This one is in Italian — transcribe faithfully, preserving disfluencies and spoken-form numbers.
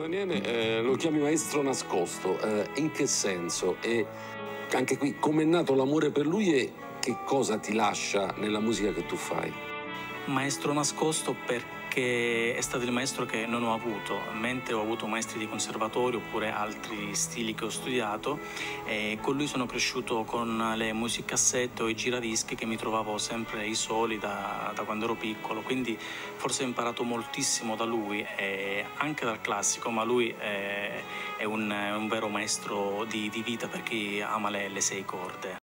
Daniele, eh, lo chiami maestro nascosto, eh, in che senso? E anche qui, com'è nato l'amore per lui e che cosa ti lascia nella musica che tu fai? Maestro nascosto perché è stato il maestro che non ho avuto, mentre ho avuto maestri di conservatorio oppure altri stili che ho studiato, e con lui sono cresciuto con le musicassette o i giradischi che mi trovavo sempre i soli da, da quando ero piccolo, quindi forse ho imparato moltissimo da lui e anche dal classico, ma lui è, è, un, è un vero maestro di, di vita per chi ama le, le sei corde.